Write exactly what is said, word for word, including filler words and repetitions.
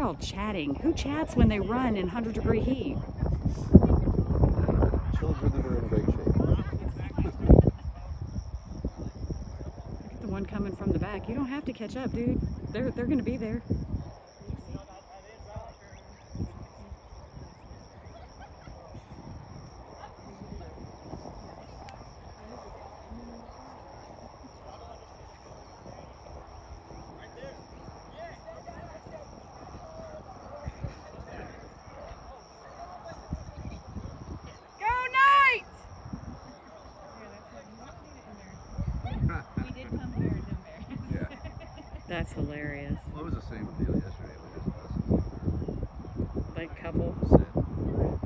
all chatting. Who chats when they run in one hundred degree heat? Children that are in great shape. Look at the one coming from the back. You don't have to catch up, dude. They're, they're going to be there. That's hilarious. Well, it was the same deal yesterday. We just Like couple. Sit.